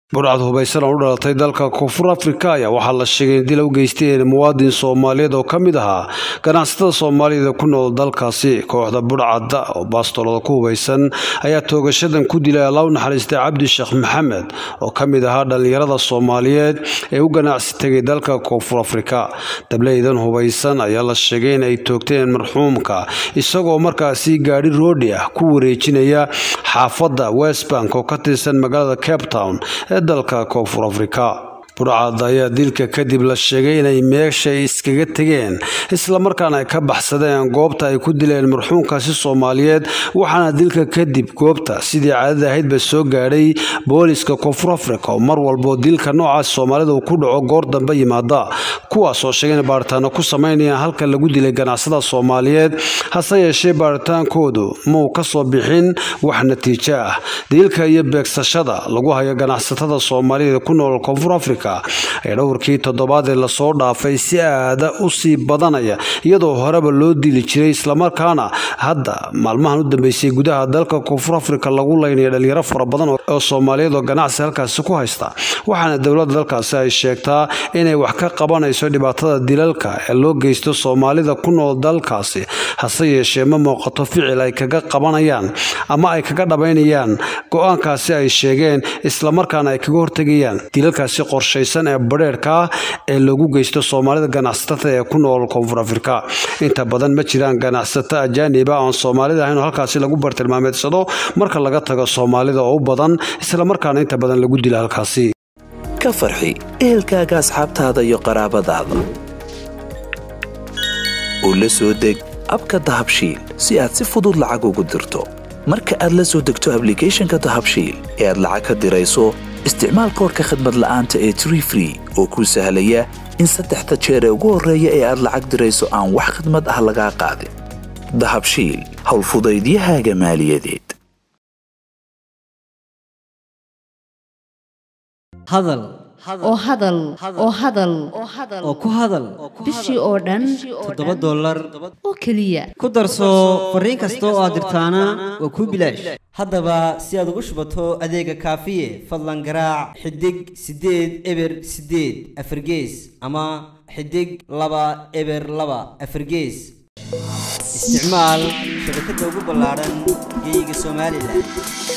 burcad hubaysan oo u dhalatay dalka Koonfur Afrika ayaa waxaa la sheegay in dil u geysteen muwaadin Soomaaliyeed oo kamid ahaa ganacsatada Soomaalida ku nool dalkaasi. Kooxda burcadda oo baastolada ku hubaysan ayaa toogashadan ku dilay Allah u naxariistay Cabdi Sheekh Maxamed oo kamid ahaa dhalinyarada Soomaaliyeed ee u ganacsi tagay dalka Koonfur Afrika. Dableydan hubaysan ayaa la sheegay in ay toogteen marxuumka isagoo markaasi gaari roodi ah ku wareejinaya xaafadda West Bank oo ka tirsan magaalada Cape Town dalka Koonfur Afrika. burcad ayaa dilka kadib la sheegay inay meesha iskaga tageen isla markaana ay ka baxsadeen goobta ay ku dileen marxuumkaasi Soomaaliyeed, waxaana dilka kadib goobta sidii caadada ahayd ba soo gaadhay booliska Koonfur Afrika oo mar walba dilka noocaas Soomaalida uu ku dhaco goor dambe yimaada, kuwaas oo sheegay in baaritaano ku sameynayaan halka lagu dilay ganacsada Soomaaliyeed. hase yeeshee baaritaankoodu ma ka soo bixin wax natiijo ah. dilka iyo beegsashada lagu hayo ganacsatada Soomaaliyeed ku nool Koonfur Afrika ee dhowrkii toddobaad ee la soo dhaafay si aad u sii badanaya iyadoo horeba loo dili jiray, isla markaana hadda maalmahan u dambeysay gudaha dalka Koonfur Afrika lagu leeyahay dhalinyaro fara badan oo Soomaaliyeed oo ganacsi halkaas ku haysta, waxaana dawladda dalkaasi ay sheegtaa inay wax ka qabanayso dhibaatada dilalka ee loo geysto Soomaalida ku nool dalkaasi. hase yeeshee ma muuqato ficil ay kaga qabanayaan ama ay kaga dhabaynayaan go'aankaasi ay sheegeen, isla markaana ay kaga hortagayaan dilalkaasi qorshaysan ee bareerka ee lagu geysto Soomaalida ganacsatada ee ku nool Koonfur Afrika. inta badan ma jiraan ganacsato ajaanib ah oo Soomaalida ahayn oo halkaasi lagu bartilmaameedsado marka laga tago Soomaalida oo badan, isla markaana inta badan lagu dilo halkaasi. ka farxi ehelkaaga, asxaabtaada iyo qaraabadaada oo la soo deg abka Dahabshiil si aad si fudud lacag ugu dirto. marka aad la soo degto applicationka Dahabshiil ee aad lacag ka dirayso, isticmaal koodka khidmad la'aanta ee Tree Free oo kuu sahlaya in 3 jeer ugu horeeya ee aad lacag dirayso aan wax khidmad ah laga qaadin. Dahabshiil, hawl fudaydiyahaaga maaliyadeed. hadal oo ku hadal bishii oo dhan $7 oo kaliya ku darso fariin kasta oo aad dirtaana waa ku bilaash. haddaba si aad ugu shubato adeega kaafiye fadlan garaac xidig 8 eber 8 afargees ama xidig 2 eber 2 afargees. isticmaal shabakadda ugu ballaaran geeyiga Soomaaliland.